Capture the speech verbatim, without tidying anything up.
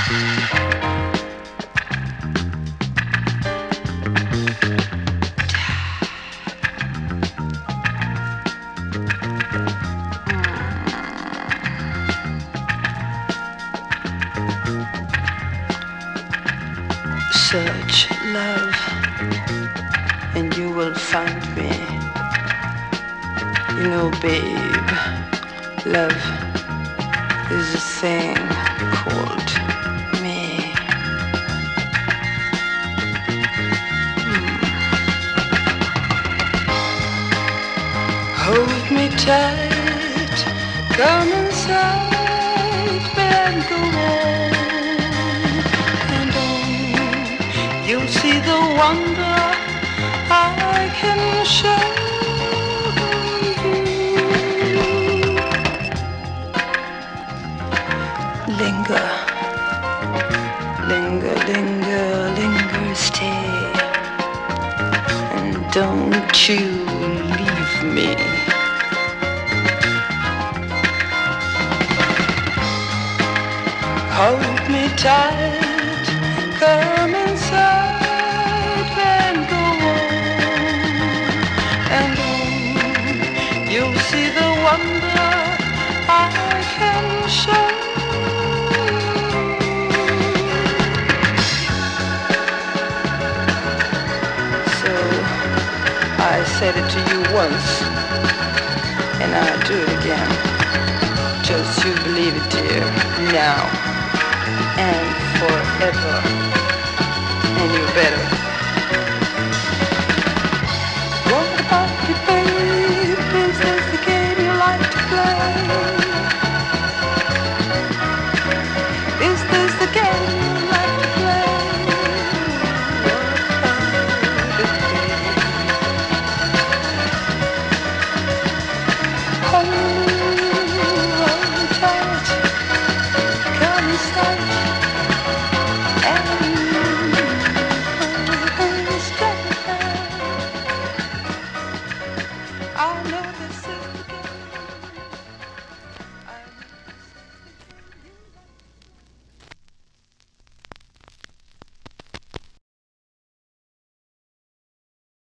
Search love and you will find me. You know, babe, love is a thing called me. Mm. Hold me tight, come inside, babe, go on. You'll see the wonder I can show you. Linger, linger, linger, linger, stay. And don't you leave me. Hold me tight, come inside. You'll see the wonder I can show. So I said it to you once, and I'll do it again. Just you believe it, dear, now and forever. And you better. What about you, babe? Is this the game you like to play?